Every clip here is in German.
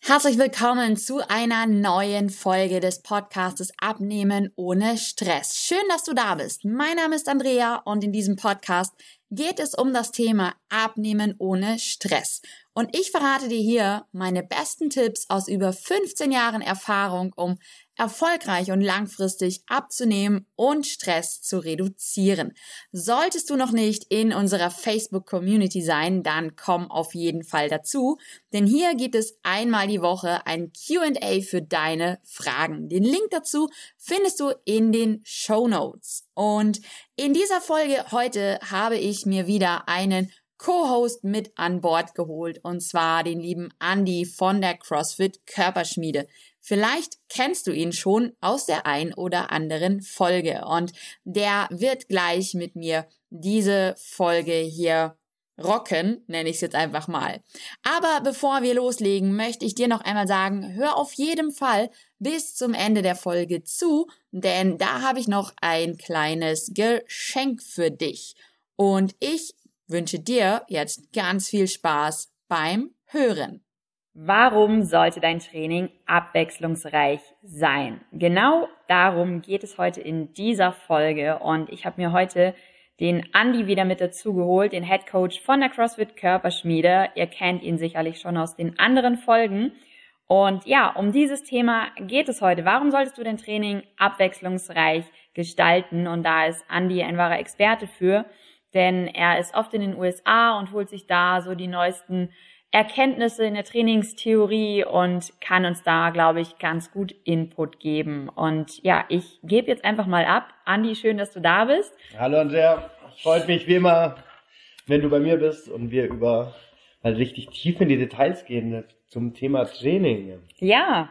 Herzlich willkommen zu einer neuen Folge des Podcastes Abnehmen ohne Stress. Schön, dass du da bist. Mein Name ist Andrea und in diesem Podcast geht es um das Thema Abnehmen ohne Stress. Und ich verrate dir hier meine besten Tipps aus über 15 Jahren Erfahrung, um erfolgreich und langfristig abzunehmen und Stress zu reduzieren. Solltest du noch nicht in unserer Facebook-Community sein, dann komm auf jeden Fall dazu, denn hier gibt es einmal die Woche ein Q&A für deine Fragen. Den Link dazu findest du in den Shownotes. Und in dieser Folge heute habe ich mir wieder einen Co-Host mit an Bord geholt, und zwar den lieben Andi von der CrossFit Körperschmiede. Vielleicht kennst du ihn schon aus der ein oder anderen Folge und der wird gleich mit mir diese Folge hier rocken, nenne ich es jetzt einfach mal. Aber bevor wir loslegen, möchte ich dir noch einmal sagen, hör auf jeden Fall bis zum Ende der Folge zu, denn da habe ich noch ein kleines Geschenk für dich. Und ich wünsche dir jetzt ganz viel Spaß beim Hören. Warum sollte dein Training abwechslungsreich sein? Genau darum geht es heute in dieser Folge und ich habe mir heute den Andi wieder mit dazu geholt, den Head Coach von der CrossFit Körperschmiede. Ihr kennt ihn sicherlich schon aus den anderen Folgen. Und ja, um dieses Thema geht es heute. Warum solltest du dein Training abwechslungsreich gestalten? Und da ist Andi ein wahrer Experte für, denn er ist oft in den USA und holt sich da so die neuesten Erkenntnisse in der Trainingstheorie und kann uns da, glaube ich, ganz gut Input geben. Und ja, ich gebe jetzt einfach mal ab. Andi, schön, dass du da bist. Hallo Andrea, freut mich wie immer, wenn du bei mir bist und wir mal richtig tief in die Details gehen zum Thema Training. Ja,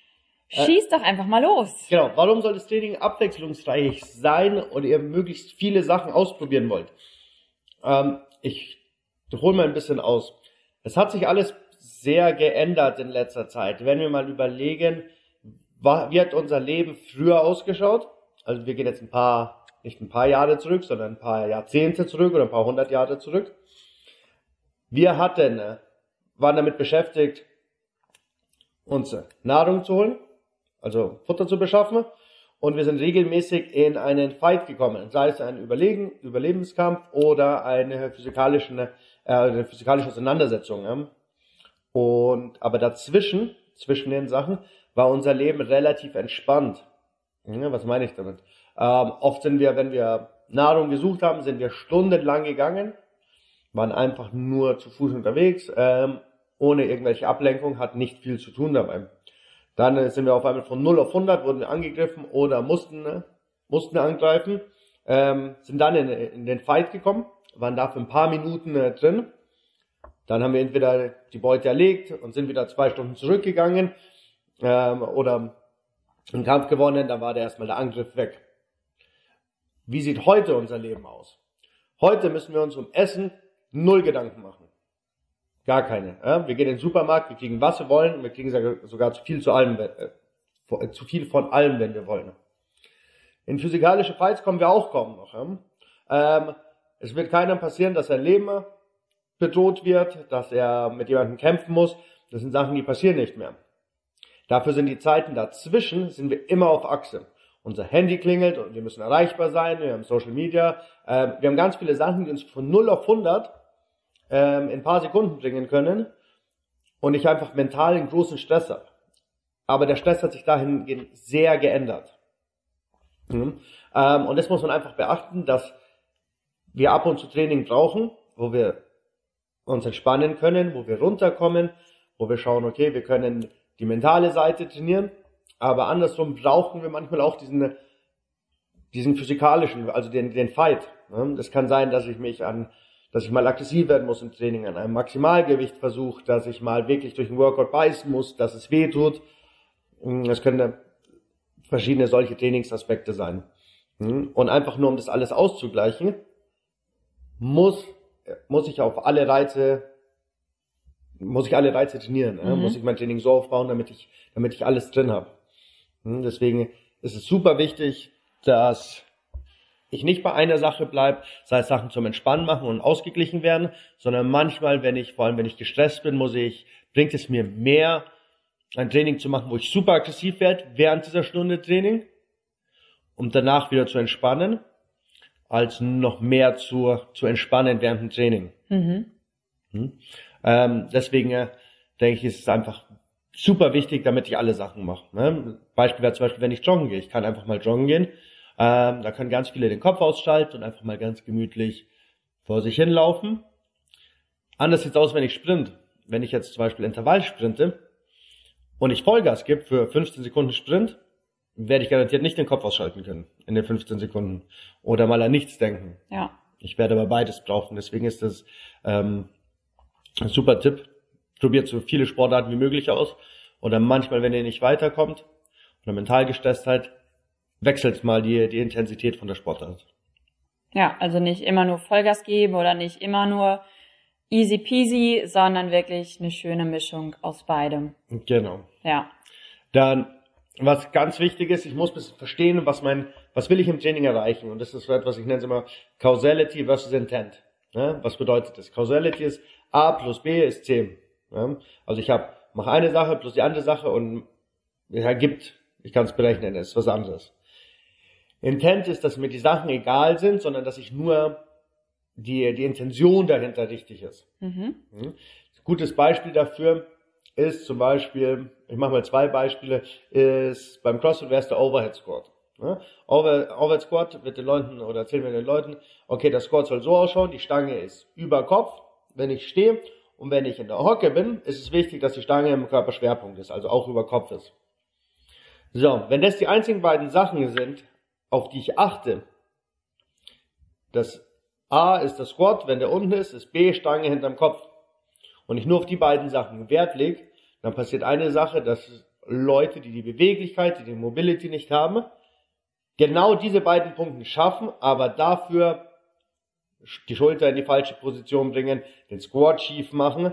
schieß doch einfach mal los. Genau, warum soll das Training abwechslungsreich sein und ihr möglichst viele Sachen ausprobieren wollt? Ich hole mal ein bisschen aus. Es hat sich alles sehr geändert in letzter Zeit. Wenn wir mal überlegen, wie hat unser Leben früher ausgeschaut? Also wir gehen jetzt nicht ein paar Jahre zurück, sondern ein paar Jahrzehnte zurück oder ein paar 100 Jahre zurück. Wir waren damit beschäftigt, uns Nahrung zu holen, also Futter zu beschaffen, und wir sind regelmäßig in einen Fight gekommen, sei es ein Überlebenskampf oder eine physikalische Auseinandersetzung. Aber zwischen den Sachen war unser Leben relativ entspannt. Was meine ich damit? Oft wenn wir Nahrung gesucht haben, sind wir stundenlang gegangen, waren einfach nur zu Fuß unterwegs, ohne irgendwelche Ablenkung, hat nicht viel zu tun dabei. Dann sind wir auf einmal von 0 auf 100, wurden wir angegriffen oder mussten angreifen, sind dann in den Fight gekommen, waren da für ein paar Minuten drin. Dann haben wir entweder die Beute erlegt und sind wieder 2 Stunden zurückgegangen oder einen Kampf gewonnen, dann war erstmal der Angriff weg. Wie sieht heute unser Leben aus? Heute müssen wir uns um Essen 0 Gedanken machen. Gar keine. Wir gehen in den Supermarkt, wir kriegen, was wir wollen, und wir kriegen sogar zu viel von allem, wenn wir wollen. In physikalische Fights kommen wir auch kaum noch. Es wird keinem passieren, dass sein Leben bedroht wird, dass er mit jemandem kämpfen muss. Das sind Sachen, die passieren nicht mehr. Dafür sind die Zeiten dazwischen, sind wir immer auf Achse. Unser Handy klingelt und wir müssen erreichbar sein, wir haben Social Media. Wir haben ganz viele Sachen, die uns von 0 auf 100 in ein paar Sekunden bringen können und ich einfach mental einen großen Stress habe. Aber der Stress hat sich dahingehend sehr geändert. Und das muss man einfach beachten, dass wir ab und zu Training brauchen, wo wir uns entspannen können, wo wir runterkommen, wo wir schauen, okay, wir können die mentale Seite trainieren, aber andersrum brauchen wir manchmal auch diesen physikalischen, also den Fight. Das kann sein, dass ich mal aggressiv werden muss im Training, an einem Maximalgewicht versuche, dass ich mal wirklich durch den Workout beißen muss, dass es weh tut. Es können verschiedene solche Trainingsaspekte sein. Und einfach nur, um das alles auszugleichen, muss ich alle Reize trainieren. Muss ich mein Training so aufbauen, damit ich alles drin habe. Deswegen ist es super wichtig, dass ich nicht bei einer Sache bleibe, sei es Sachen zum Entspannen machen und ausgeglichen werden, sondern manchmal, vor allem wenn ich gestresst bin, bringt es mir mehr, ein Training zu machen, wo ich super aggressiv werde während dieser Stunde Training, um danach wieder zu entspannen, als noch mehr zu entspannen während dem Training. Deswegen denke ich, ist es einfach super wichtig, damit ich alle Sachen mache. Ne? Beispiel wäre zum Beispiel, wenn ich joggen gehe. Ich kann einfach mal joggen gehen. Da können ganz viele den Kopf ausschalten und einfach mal ganz gemütlich vor sich hinlaufen. Anders sieht's aus, wenn ich sprint. Wenn ich jetzt zum Beispiel Intervall sprinte und ich Vollgas gebe für 15 Sekunden Sprint, werde ich garantiert nicht den Kopf ausschalten können in den 15 Sekunden oder mal an nichts denken. Ja. Ich werde aber beides brauchen. Deswegen ist das ein super Tipp. Probiert so viele Sportarten wie möglich aus. Oder manchmal, wenn ihr nicht weiterkommt oder mental gestresst seid, wechselt mal die Intensität von der Sportart. Ja, also nicht immer nur Vollgas geben oder nicht immer nur easy peasy, sondern wirklich eine schöne Mischung aus beidem. Genau. Ja. Dann, was ganz wichtig ist, ich muss ein bisschen verstehen, was will ich im Training erreichen? Und das ist so etwas, ich nenne es immer Causality versus Intent. Ja, was bedeutet das? Causality ist A plus B ist C. Ja, also ich mache eine Sache plus die andere Sache und ich kann es berechnen, das ist was anderes. Intent ist, dass mir die Sachen egal sind, sondern dass ich nur die Intention dahinter richtig ist. Ein gutes Beispiel dafür ist zum Beispiel, ich mache mal 2 Beispiele, ist beim CrossFit wäre es der Overhead Squat. Ja? Overhead Squat wird den Leuten oder erzählen wir den Leuten, okay, der Squat soll so ausschauen, die Stange ist über Kopf, wenn ich stehe, und wenn ich in der Hocke bin, ist es wichtig, dass die Stange im Körperschwerpunkt ist, also auch über Kopf ist. So, wenn das die einzigen beiden Sachen sind, auf die ich achte, das A ist der Squat, wenn der unten ist B Stange hinterm Kopf, und ich nur auf die beiden Sachen Wert lege, dann passiert eine Sache, dass Leute, die Beweglichkeit, die Mobility nicht haben, genau diese beiden Punkte schaffen, aber dafür die Schulter in die falsche Position bringen, den Squat schief machen.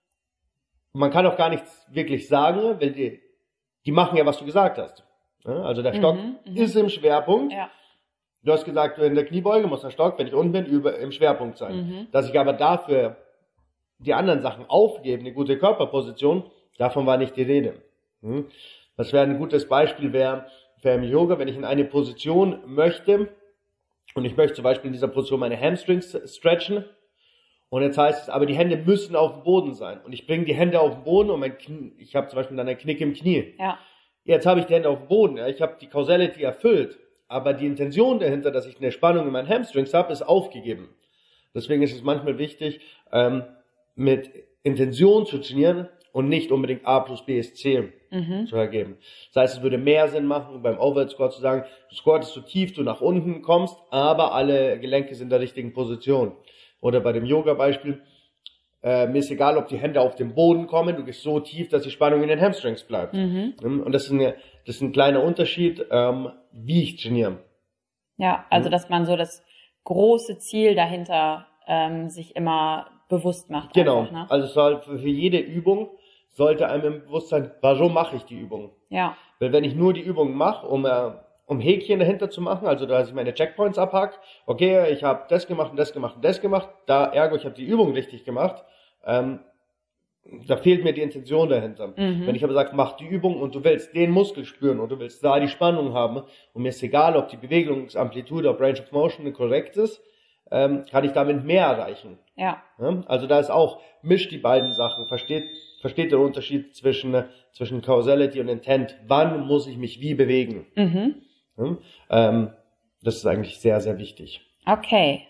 Man kann auch gar nichts wirklich sagen, weil die machen ja, was du gesagt hast. Also der Stock ist im Schwerpunkt. Ja. Du hast gesagt, in der Kniebeuge muss der Stock, wenn ich unten bin, im Schwerpunkt sein. Dass ich aber dafür die anderen Sachen aufgebe, eine gute Körperposition, davon war nicht die Rede. Das wäre ein gutes Beispiel, wäre im Yoga, wenn ich in eine Position möchte, und ich möchte zum Beispiel in dieser Position meine Hamstrings stretchen. Und jetzt heißt es, aber die Hände müssen auf dem Boden sein. Und ich bringe die Hände auf den Boden und ich habe zum Beispiel dann einen Knick im Knie. Ja. Jetzt habe ich die Hände auf dem Boden. Ja, ich habe die Causality erfüllt. Aber die Intention dahinter, dass ich eine Spannung in meinen Hamstrings habe, ist aufgegeben. Deswegen ist es manchmal wichtig, mit Intention zu trainieren und nicht unbedingt A plus B ist C zu ergeben. Das heißt, es würde mehr Sinn machen, beim Overhead Squat zu sagen, du squattest so tief du nach unten kommst, aber alle Gelenke sind in der richtigen Position. Oder bei dem Yoga-Beispiel, mir ist egal, ob die Hände auf den Boden kommen, du gehst so tief, dass die Spannung in den Hamstrings bleibt. Und das ist ein kleiner Unterschied, wie ich trainiere. Ja, also dass man so das große Ziel dahinter sich immer bewusst macht. Genau, einfach, ne? Also es soll für jede Übung sollte einem im Bewusstsein, warum mache ich die Übung? Ja. Weil wenn ich nur die Übung mache, um Häkchen dahinter zu machen, also dass ich meine Checkpoints abhacke, okay, ich habe das gemacht und das gemacht und das gemacht, ergo ich habe die Übung richtig gemacht, da fehlt mir die Intention dahinter. Wenn ich aber sage, mach die Übung und du willst den Muskel spüren und du willst da die Spannung haben und mir ist egal, ob die Bewegungsamplitude, ob Range of Motion korrekt ist, kann ich damit mehr erreichen. Ja. Also da ist auch, mischt die beiden Sachen, versteht den Unterschied zwischen Causality und Intent. Wann muss ich mich wie bewegen? Das ist eigentlich sehr, sehr wichtig. Okay.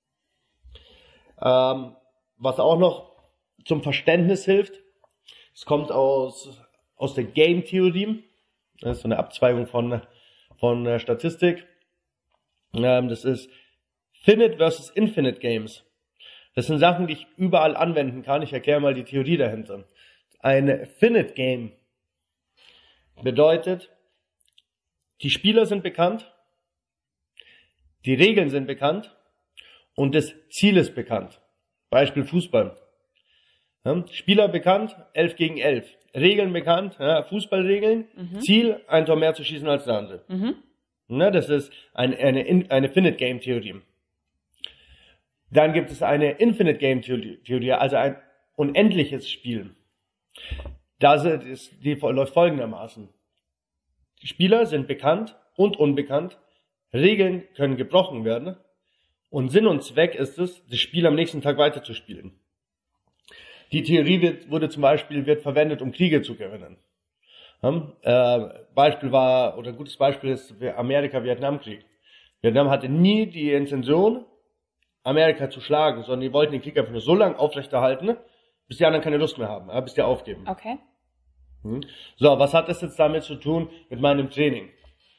Was auch noch zum Verständnis hilft, es kommt aus der Game-Theorie. Das ist so eine Abzweigung von Statistik. Das ist Finite versus Infinite Games. Das sind Sachen, die ich überall anwenden kann. Ich erkläre mal die Theorie dahinter. Ein Finite Game bedeutet, die Spieler sind bekannt, die Regeln sind bekannt und das Ziel ist bekannt. Beispiel Fußball. Spieler bekannt, 11 gegen 11. Regeln bekannt, Fußballregeln. Ziel, ein Tor mehr zu schießen als der andere. Das ist eine Finite Game Theorie. Dann gibt es eine Infinite Game Theorie, also ein unendliches Spiel. Die läuft folgendermaßen. Die Spieler sind bekannt und unbekannt. Regeln können gebrochen werden. Und Sinn und Zweck ist es, das Spiel am nächsten Tag weiterzuspielen. Die Theorie wird verwendet, um Kriege zu gewinnen. Ein gutes Beispiel ist der Amerika-Vietnam-Krieg. Vietnam hatte nie die Intention, Amerika zu schlagen, sondern die wollten den Krieg einfach nur so lange aufrechterhalten, bis die anderen keine Lust mehr haben, bis die aufgeben. Okay. So, was hat das jetzt damit zu tun mit meinem Training?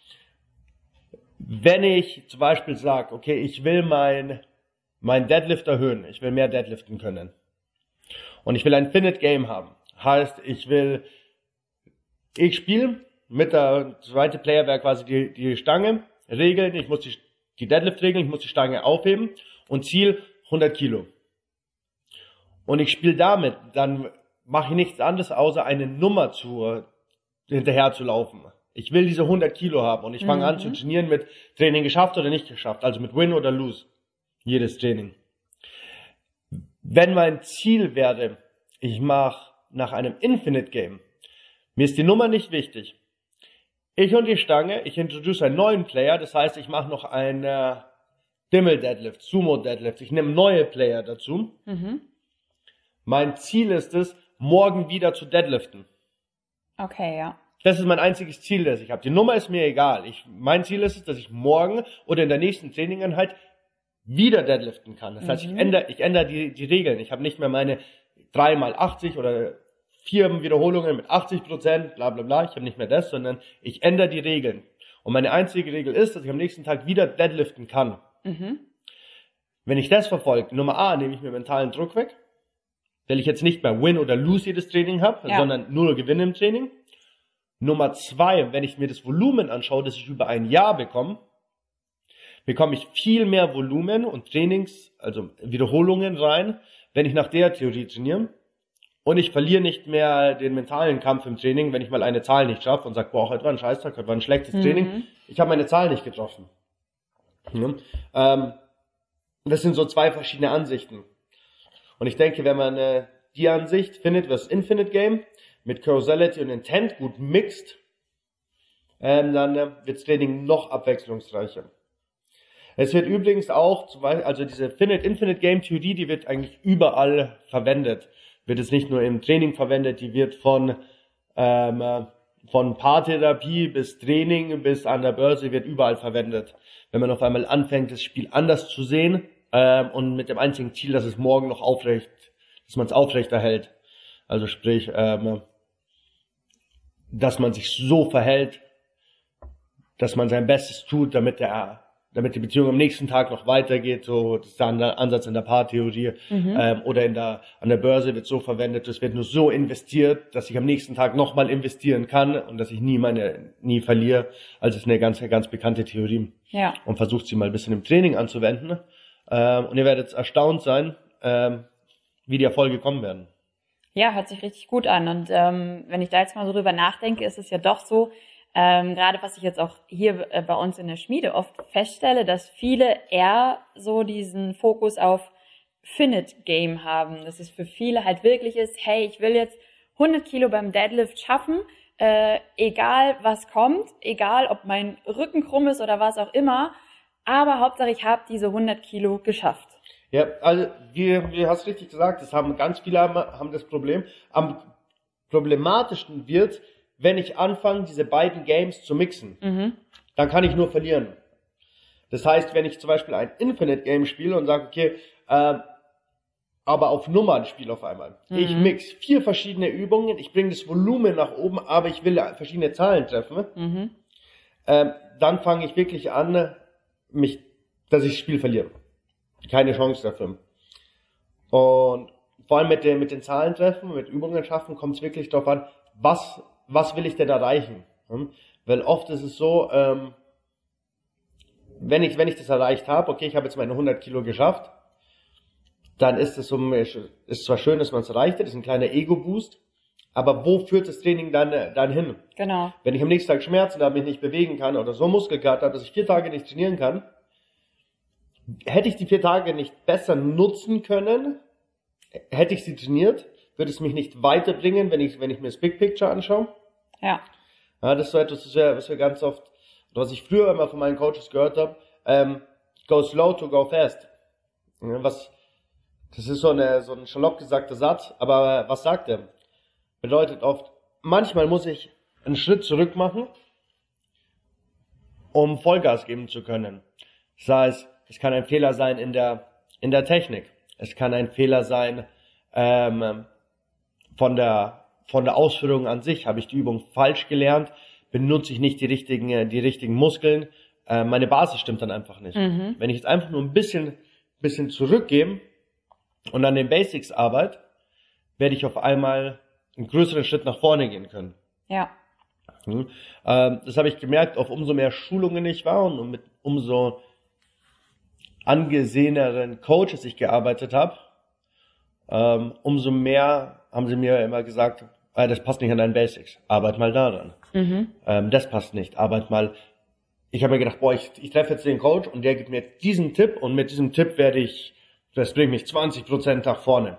Wenn ich zum Beispiel sage, okay, ich will mein Deadlift erhöhen, ich will mehr deadliften können und ich will ein Finite Game haben, heißt, ich spiele mit der zweite Player wäre quasi die Stange, Regeln, ich muss die Deadlift-Regeln, ich muss die Stange aufheben und Ziel 100 Kilo. Und ich spiele damit, dann mache ich nichts anderes, außer eine Nummer hinterher zu laufen. Ich will diese 100 Kilo haben und ich fange an zu trainieren mit Training geschafft oder nicht geschafft, also mit Win oder Lose. Jedes Training. Wenn mein Ziel wäre, ich mache nach einem Infinite Game, mir ist die Nummer nicht wichtig. Ich und die Stange, ich introduce einen neuen Player, das heißt, ich mache noch einen Dimmel Deadlift, Sumo Deadlift, ich nehme neue Player dazu. Mein Ziel ist es, morgen wieder zu deadliften. Okay, ja. Das ist mein einziges Ziel, das ich habe. Die Nummer ist mir egal. Mein Ziel ist es, dass ich morgen oder in der nächsten Trainingseinheit wieder deadliften kann. Das heißt, ich ändere die Regeln. Ich habe nicht mehr meine 3x80 oder 4 Wiederholungen mit 80%, bla bla bla. Ich habe nicht mehr das, sondern ich ändere die Regeln. Und meine einzige Regel ist, dass ich am nächsten Tag wieder deadliften kann. Wenn ich das verfolge, Nummer A, nehme ich mir mentalen Druck weg, weil ich jetzt nicht mehr Win oder Lose jedes Training habe, sondern nur Gewinne im Training. Nummer 2, wenn ich mir das Volumen anschaue, das ich über ein Jahr bekomme ich viel mehr Volumen und also Wiederholungen rein, wenn ich nach der Theorie trainiere. Und ich verliere nicht mehr den mentalen Kampf im Training, wenn ich mal eine Zahl nicht schaffe und sage, boah, heute war ein Scheißtag, heute war ein schlechtes Training. Ich habe meine Zahl nicht getroffen. Das sind so 2 verschiedene Ansichten. Und ich denke, wenn man die Ansicht findet, das Infinite Game mit Causality und Intent gut mixt, dann wird das Training noch abwechslungsreicher. Es wird übrigens auch, also diese Infinite Game Theorie, die wird eigentlich überall verwendet. Wird es nicht nur im Training verwendet, die wird von Paartherapie bis Training bis an der Börse wird überall verwendet. Wenn man auf einmal anfängt, das Spiel anders zu sehen und mit dem einzigen Ziel, dass es morgen noch dass man es aufrecht erhält. Also sprich, dass man sich so verhält, dass man sein Bestes tut, damit die Beziehung am nächsten Tag noch weitergeht. So, das ist der Ansatz in der Paartheorie. Oder an der Börse wird so verwendet, es wird nur so investiert, dass ich am nächsten Tag nochmal investieren kann und dass ich nie verliere. Also es ist eine ganz, ganz bekannte Theorie. Ja. Und versucht sie mal ein bisschen im Training anzuwenden. Und ihr werdet erstaunt sein, wie die Erfolge kommen werden. Ja, hört sich richtig gut an. Und wenn ich da jetzt mal so drüber nachdenke, ist es ja doch so, gerade was ich jetzt auch hier bei uns in der Schmiede oft feststelle, dass viele eher so diesen Fokus auf Finite Game haben. Dass es für viele halt wirklich ist, hey, ich will jetzt 100 Kilo beim Deadlift schaffen, egal was kommt, egal ob mein Rücken krumm ist oder was auch immer, aber Hauptsache ich habe diese 100 Kilo geschafft. Ja, also wie hast du richtig gesagt, ganz viele haben das Problem. Am problematischsten wird, wenn ich anfange, diese beiden Games zu mixen, dann kann ich nur verlieren. Das heißt, wenn ich zum Beispiel ein Infinite Game spiele und sage, okay, aber auf Nummern spiele auf einmal. Ich mix 4 verschiedene Übungen, ich bringe das Volumen nach oben, aber ich will verschiedene Zahlen treffen, dann fange ich wirklich an, dass ich das Spiel verliere. Keine Chance dafür. Und vor allem mit den Zahlen treffen, mit Übungen schaffen, kommt es wirklich darauf an, was will ich denn erreichen? Weil oft ist es so, wenn ich das erreicht habe, okay, ich habe jetzt meine 100 Kilo geschafft, dann ist zwar schön, dass man es erreicht hat, ist ein kleiner Ego-Boost, aber wo führt das Training dann hin? Genau. Wenn ich am nächsten Tag Schmerzen habe, mich nicht bewegen kann oder so Muskelkater habe, dass ich 4 Tage nicht trainieren kann, hätte ich die 4 Tage nicht besser nutzen können, hätte ich sie trainiert, würde es mich nicht weiterbringen, wenn ich mir das Big Picture anschaue. Ja. Ja, das ist so etwas, was wir ganz oft, was ich früher immer von meinen Coaches gehört habe, go slow to go fast. Ja, das ist so ein salopp gesagter Satz, aber was sagt er? Bedeutet oft, manchmal muss ich einen Schritt zurück machen, um Vollgas geben zu können. Das heißt, es kann ein Fehler sein in der Technik. Es kann ein Fehler sein von der Ausführung an sich. Habe ich die Übung falsch gelernt? Benutze ich nicht die richtigen Muskeln? Meine Basis stimmt dann einfach nicht. Wenn ich jetzt einfach nur ein bisschen zurückgehe und an den Basics arbeite, werde ich auf einmal einen größeren Schritt nach vorne gehen können. Ja. Das habe ich gemerkt, auf umso mehr Schulungen ich war und mit umso angeseheneren Coaches ich gearbeitet habe, umso mehr haben sie mir immer gesagt, das passt nicht an deinen Basics, arbeit mal daran. Das passt nicht, arbeit mal. Ich habe mir gedacht, ich treffe jetzt den Coach und der gibt mir diesen Tipp und mit diesem Tipp das bringt mich 20% nach vorne.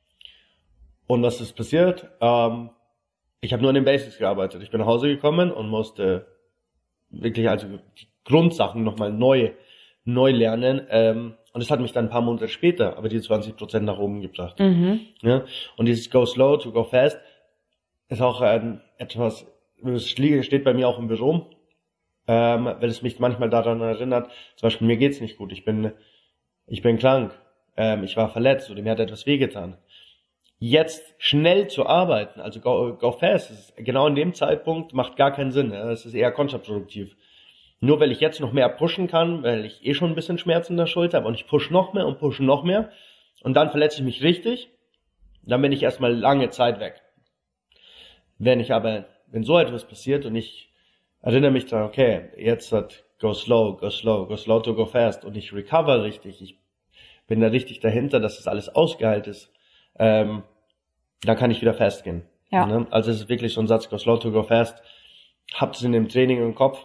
Und was ist passiert? Ich habe nur an den Basics gearbeitet. Ich bin nach Hause gekommen und musste wirklich also die Grundsachen nochmal neu lernen. Und das hat mich dann ein paar Monate später aber die 20% nach oben gebracht. Ja? Und dieses Go Slow to Go Fast ist auch etwas, das steht bei mir auch im Büro, weil es mich manchmal daran erinnert, zum Beispiel mir geht's nicht gut, ich bin krank, ich war verletzt oder mir hat etwas wehgetan. Jetzt schnell zu arbeiten, also go fast, ist genau in dem Zeitpunkt macht gar keinen Sinn. Es ist eher kontraproduktiv. Nur weil ich jetzt noch mehr pushen kann, weil ich schon ein bisschen Schmerzen in der Schulter habe und ich push noch mehr und dann verletze ich mich richtig, dann bin ich erstmal lange Zeit weg. Wenn so etwas passiert und ich erinnere mich daran, okay, jetzt hat go slow to go fast und ich recover richtig, ich bin da richtig dahinter, dass das alles ausgehalten ist, dann kann ich wieder fast gehen. Ja. Ne? Also es ist wirklich so ein Satz, go slow to go fast. Habt es in dem Training im Kopf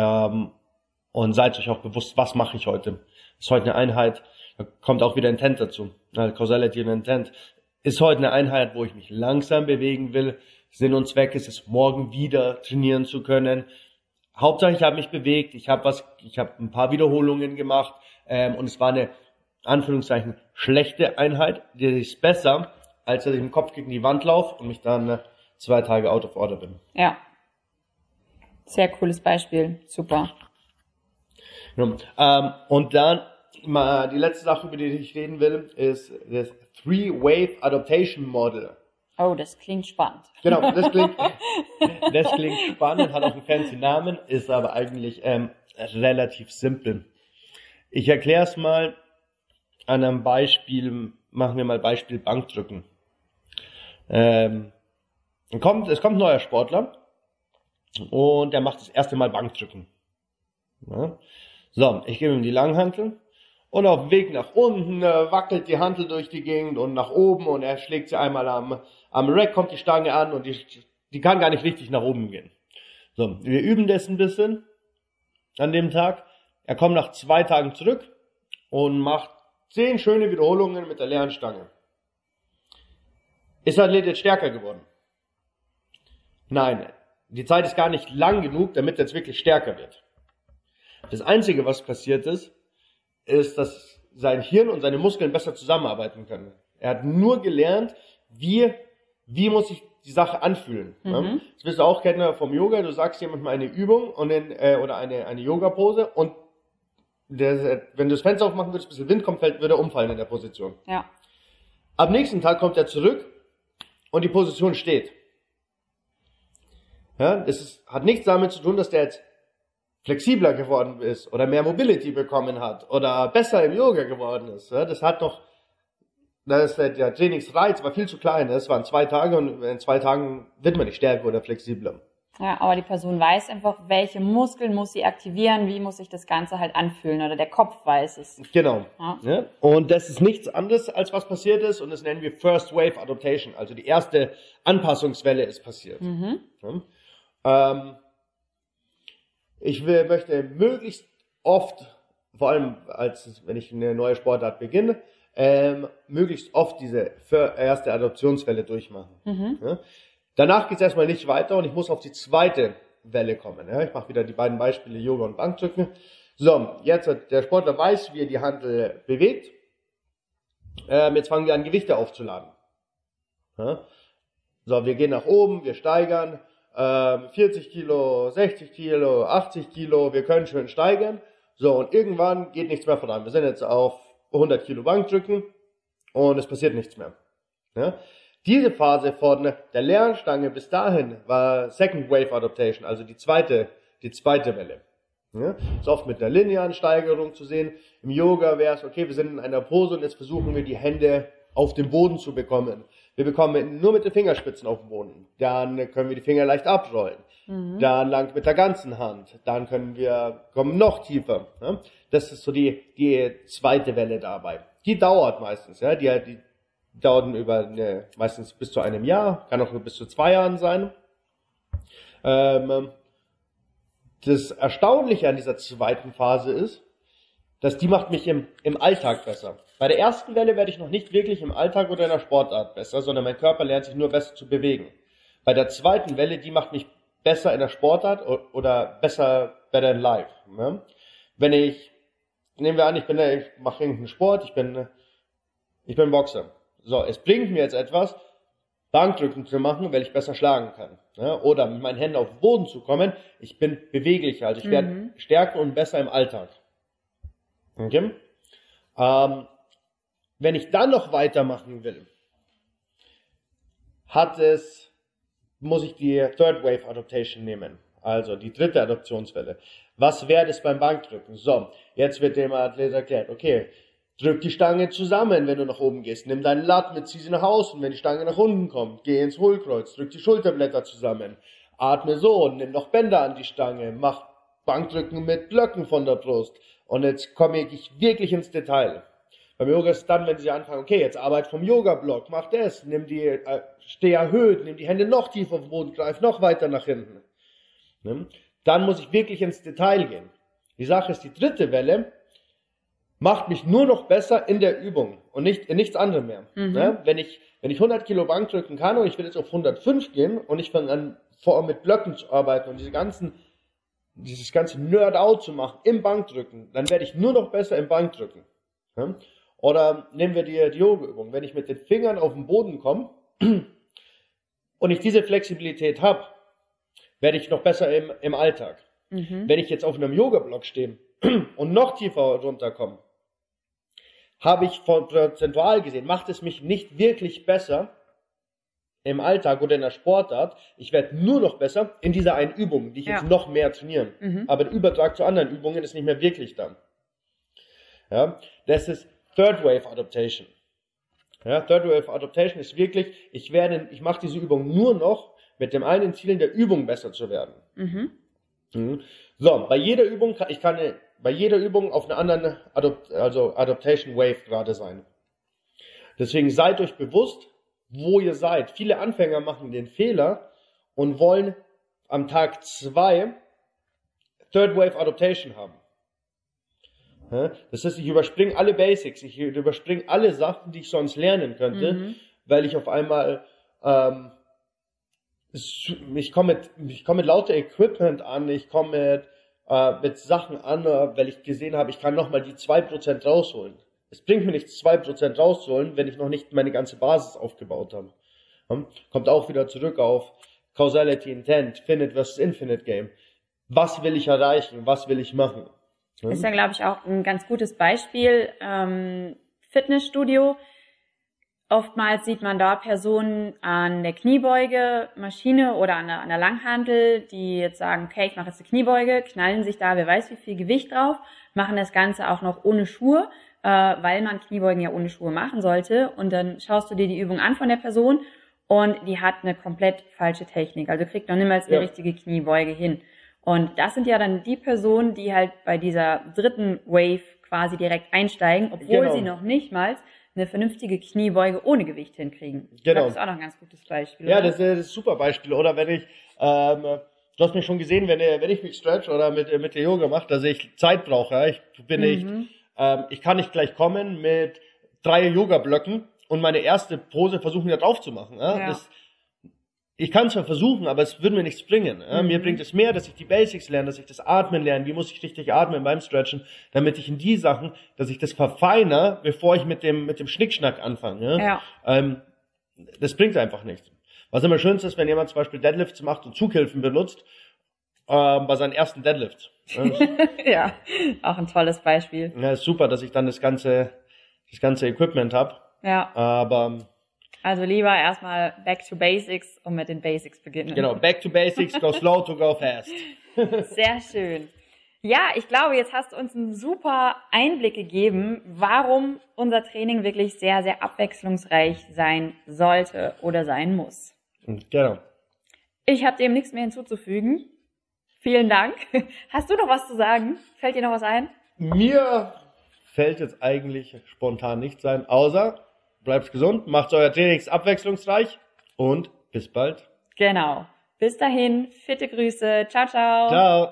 und seid euch auch bewusst, was mache ich heute. Ist heute eine Einheit, da kommt auch wieder Intent dazu. Causality und Intent. Ist heute eine Einheit, wo ich mich langsam bewegen will. Sinn und Zweck ist es, morgen wieder trainieren zu können. Hauptsache, ich habe mich bewegt, ich habe ein paar Wiederholungen gemacht und es war eine Anführungszeichen schlechte Einheit, die ist besser, als dass ich im Kopf gegen die Wand laufe und mich dann 2 Tage out of order bin. Ja. Sehr cooles Beispiel. Super. Ja, und dann mal die letzte Sache, über die ich reden will, ist das Three-Wave Adaptation Model. Oh, das klingt spannend. Genau, das klingt spannend, hat auch einen fancy Namen, ist aber eigentlich relativ simpel. Ich erkläre es mal an einem Beispiel, machen wir mal Beispiel Bankdrücken. Es kommt ein neuer Sportler und der macht das erste Mal Bankdrücken. Ja. So, ich gebe ihm die Langhantel und auf dem Weg nach unten wackelt die Hantel durch die Gegend und nach oben und er schlägt sie einmal am Rack, kommt die Stange an und die kann gar nicht richtig nach oben gehen. So, wir üben das ein bisschen an dem Tag. Er kommt nach 2 Tagen zurück und macht 10 schöne Wiederholungen mit der leeren Stange. Ist der Athlet jetzt stärker geworden? Nein, die Zeit ist gar nicht lang genug, damit er jetzt wirklich stärker wird. Das Einzige, was passiert ist, dass sein Hirn und seine Muskeln besser zusammenarbeiten können. Er hat nur gelernt, wie muss sich die Sache anfühlen. Ne? Das wirst du auch kennen vom Yoga. Du sagst jemandem mal eine Übung oder eine Yoga-Pose und wenn du das Fenster aufmachen würdest, bis der Wind kommt, würde er umfallen in der Position. Ja. Am nächsten Tag kommt er zurück und die Position steht. Ja, hat nichts damit zu tun, dass der jetzt flexibler geworden ist oder mehr Mobility bekommen hat oder besser im Yoga geworden ist. Ja, der Trainingsreiz war viel zu klein. Es waren 2 Tage und in 2 Tagen wird man nicht stärker oder flexibler. Ja, aber die Person weiß einfach, welche Muskeln muss sie aktivieren, wie muss sich das Ganze halt anfühlen oder der Kopf weiß es. Genau. Ja. Ja. Und das ist nichts anderes, als was passiert ist und das nennen wir First Wave Adaptation. Also die erste Anpassungswelle ist passiert. Ja. Ich möchte möglichst oft, vor allem wenn ich eine neue Sportart beginne, möglichst oft diese erste Adoptionswelle durchmachen. Ja? Danach geht es erstmal nicht weiter und ich muss auf die zweite Welle kommen. Ja? Ich mache wieder die beiden Beispiele Yoga und Bankdrücken. So, jetzt der Sportler weiß, wie er die Hantel bewegt. Jetzt fangen wir an, Gewichte aufzuladen. Ja? So, wir gehen nach oben, wir steigern. 40 Kilo, 60 Kilo, 80 Kilo, wir können schön steigern. So, und irgendwann geht nichts mehr voran. Wir sind jetzt auf 100 Kilo Bankdrücken und es passiert nichts mehr. Ja? Diese Phase von der Lernstange bis dahin war Second Wave Adaptation, also die zweite Welle. Ja? Ist oft mit einer linearen Steigerung zu sehen. Im Yoga wäre es, okay, wir sind in einer Pose und jetzt versuchen wir die Hände auf den Boden zu bekommen. Wir bekommen nur mit den Fingerspitzen auf den Boden. Dann können wir die Finger leicht abrollen. Dann lang mit der ganzen Hand. Dann kommen noch tiefer. Ja? Das ist so die zweite Welle dabei. Die dauert meistens. Ja? Die dauern meistens bis zu einem Jahr. Kann auch nur bis zu 2 Jahren sein. Das Erstaunliche an dieser zweiten Phase ist, dass die macht mich im Alltag besser. Bei der ersten Welle werde ich noch nicht wirklich im Alltag oder in der Sportart besser, sondern mein Körper lernt sich nur besser zu bewegen. Bei der zweiten Welle, die macht mich besser in der Sportart oder better in life. Ja? Nehmen wir an, ich mache irgendeinen Sport, ich bin Boxer. So, es bringt mir jetzt etwas, Bankdrücken zu machen, weil ich besser schlagen kann. Ja? Oder mit meinen Händen auf den Boden zu kommen, ich bin beweglicher, also ich werde stärker und besser im Alltag. Okay? Wenn ich dann noch weitermachen will, muss ich die Third Wave Adaptation nehmen. Also die dritte Adaptionswelle. Was wäre das beim Bankdrücken? So, jetzt wird dem Athlet erklärt, okay, drück die Stange zusammen, wenn du nach oben gehst. Nimm deinen Lat mit, zieh sie nach außen. Wenn die Stange nach unten kommt, geh ins Hohlkreuz, drück die Schulterblätter zusammen. Atme so, nimm noch Bänder an die Stange, mach Bankdrücken mit Blöcken von der Brust. Und jetzt komme ich wirklich ins Detail. Beim Yoga ist es dann, wenn Sie anfangen, okay, jetzt Arbeit vom Yoga-Block, mach das, steh erhöht, nimm die Hände noch tiefer auf den Boden, greif noch weiter nach hinten. Dann muss ich wirklich ins Detail gehen. Die Sache ist, die dritte Welle macht mich nur noch besser in der Übung und nicht in nichts anderem mehr. Wenn ich 100 Kilo Bank drücken kann und ich will jetzt auf 105 gehen und ich fange an, mit Blöcken zu arbeiten und dieses ganze Nerd-out zu machen im Bankdrücken, dann werde ich nur noch besser im Bankdrücken. Ja? Oder nehmen wir die Yoga-Übung. Wenn ich mit den Fingern auf den Boden komme und ich diese Flexibilität habe, werde ich noch besser im Alltag. Wenn ich jetzt auf einem Yoga-Block stehe und noch tiefer runterkomme, habe ich prozentual gesehen, macht es mich nicht wirklich besser im Alltag oder in der Sportart. Ich werde nur noch besser in dieser einen Übung, die ich jetzt noch mehr trainieren. Aber der Übertrag zu anderen Übungen ist nicht mehr wirklich da. Ja, das ist Third Wave Adaptation. Ja, Third Wave Adaptation ist wirklich, ich mache diese Übung nur noch mit dem einen Ziel, in der Übung besser zu werden. So, bei jeder Übung auf einer anderen Adaptation Wave gerade sein. Deswegen seid euch bewusst, wo ihr seid. Viele Anfänger machen den Fehler und wollen am Tag 2 Third Wave Adaptation haben. Das heißt, ich überspringe alle Basics, ich überspringe alle Sachen, die ich sonst lernen könnte, weil ich auf einmal, ich komme mit lauter Equipment an, ich komme mit Sachen an, weil ich gesehen habe, ich kann nochmal die 2% rausholen. Es bringt mir nichts, 2% rauszuholen, wenn ich noch nicht meine ganze Basis aufgebaut habe. Kommt auch wieder zurück auf Causality Intent, Finite versus Infinite Game. Was will ich erreichen? Was will ich machen? Ist ja, glaube ich, auch ein ganz gutes Beispiel. Fitnessstudio. Oftmals sieht man da Personen an der Kniebeuge-Maschine oder an der Langhantel, die jetzt sagen, okay, ich mache jetzt eine Kniebeuge, knallen sich da, wer weiß wie viel Gewicht drauf, machen das Ganze auch noch ohne Schuhe, weil man Kniebeugen ja ohne Schuhe machen sollte. Und dann schaust du dir die Übung an von der Person und die hat eine komplett falsche Technik. Also kriegt noch niemals eine richtige Kniebeuge hin. Und das sind ja dann die Personen, die halt bei dieser dritten Wave quasi direkt einsteigen, obwohl sie noch nicht mal eine vernünftige Kniebeuge ohne Gewicht hinkriegen. Genau. Das ist auch noch ein ganz gutes Beispiel. Ja, das ist ein super Beispiel. Oder wenn du hast mich schon gesehen, wenn ich mich stretch oder mit der Yoga mache, dass ich Zeit brauche. Ich kann nicht gleich kommen mit 3 Yoga-Blöcken und meine erste Pose versuchen, wieder drauf zu machen. Ja? Ich kann zwar versuchen, aber es würde mir nichts bringen. Ja? Mir bringt es mehr, dass ich die Basics lerne, dass ich das Atmen lerne, wie muss ich richtig atmen beim Stretchen, damit ich in die Sachen, dass ich das verfeine, bevor ich mit dem Schnickschnack anfange. Ja? Das bringt einfach nichts. Was immer schön ist, wenn jemand zum Beispiel Deadlifts macht und Zughilfen benutzt, bei seinen ersten Deadlifts. Ja, auch ein tolles Beispiel. Ja, ist super, dass ich dann das ganze Equipment habe. Ja. Aber also lieber erstmal back to basics und mit den Basics beginnen. Genau, back to basics, go slow to go fast. Sehr schön. Ja, ich glaube, jetzt hast du uns einen super Einblick gegeben, warum unser Training wirklich sehr, sehr abwechslungsreich sein sollte oder sein muss. Genau. Ich habe dem nichts mehr hinzuzufügen. Vielen Dank. Hast du noch was zu sagen? Fällt dir noch was ein? Mir fällt jetzt eigentlich spontan nichts ein, außer bleibt gesund, macht euer Trainings abwechslungsreich und bis bald. Genau. Bis dahin, fitte Grüße. Ciao, ciao. Ciao.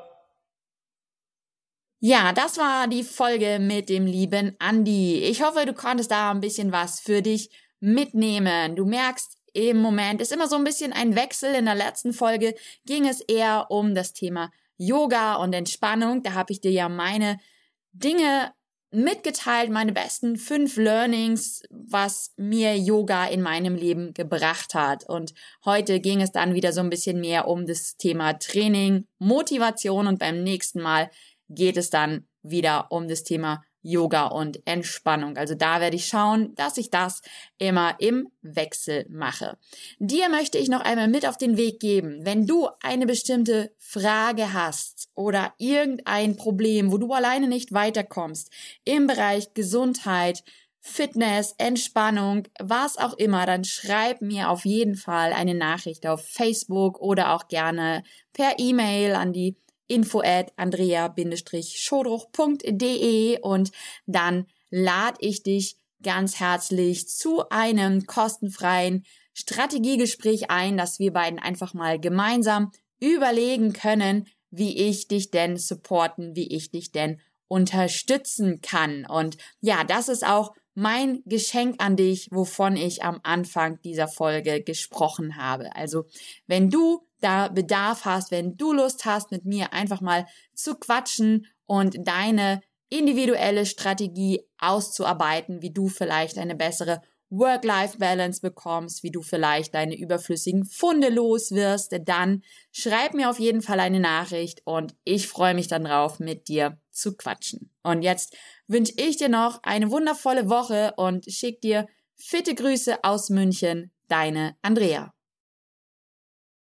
Ja, das war die Folge mit dem lieben Andi. Ich hoffe, du konntest da ein bisschen was für dich mitnehmen. Du merkst, im Moment ist immer so ein bisschen ein Wechsel. In der letzten Folge ging es eher um das Thema Yoga und Entspannung. Da habe ich dir ja meine Dinge mitgeteilt, meine besten 5 Learnings, was mir Yoga in meinem Leben gebracht hat. Und heute ging es dann wieder so ein bisschen mehr um das Thema Training, Motivation und beim nächsten Mal geht es dann wieder um das Thema Yoga und Entspannung. Also da werde ich schauen, dass ich das immer im Wechsel mache. Dir möchte ich noch einmal mit auf den Weg geben, wenn du eine bestimmte Frage hast oder irgendein Problem, wo du alleine nicht weiterkommst, im Bereich Gesundheit, Fitness, Entspannung, was auch immer, dann schreib mir auf jeden Fall eine Nachricht auf Facebook oder auch gerne per E-Mail an die info@andrea-schodruch.de und dann lade ich dich ganz herzlich zu einem kostenfreien Strategiegespräch ein, dass wir beiden einfach mal gemeinsam überlegen können, wie ich dich denn supporten, wie ich dich denn unterstützen kann. Und ja, das ist auch mein Geschenk an dich, wovon ich am Anfang dieser Folge gesprochen habe. Also, wenn du da Bedarf hast, wenn du Lust hast, mit mir einfach mal zu quatschen und deine individuelle Strategie auszuarbeiten, wie du vielleicht eine bessere Work-Life-Balance bekommst, wie du vielleicht deine überflüssigen Pfunde los wirst, dann schreib mir auf jeden Fall eine Nachricht und ich freue mich dann drauf, mit dir zu quatschen. Und jetzt wünsche ich dir noch eine wundervolle Woche und schick dir fitte Grüße aus München, deine Andrea.